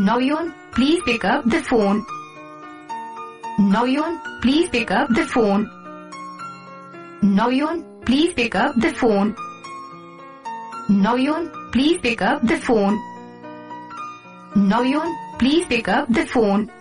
Noyon, please pick up the phone. Noyon, please pick up the phone. Noyon, please pick up the phone. Noyon, please pick up the phone. Noyon, please pick up the phone.